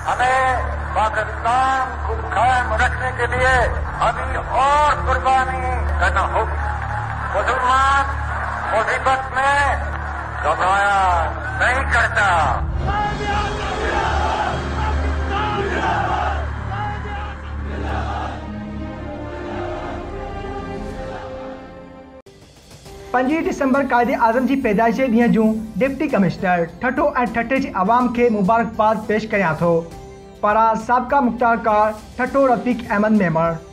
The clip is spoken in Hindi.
हमें पाकिस्तान को कायम रखने के लिए अभी और कुर्बानी करना होगी। मुसलमान मुसीबत में घबराया नहीं करता। पंजी दिसंबर कायदे आज़म जी पैदाइश ॾींहं जूं डिप्टी कमिश्नर ठठो ऐं ठठे जी आवाम खे मुबारकबाद पेश करियां थो। पारां साबिक़ा मुख़्तारकार ठठो रफ़ीक अहमद मेमण।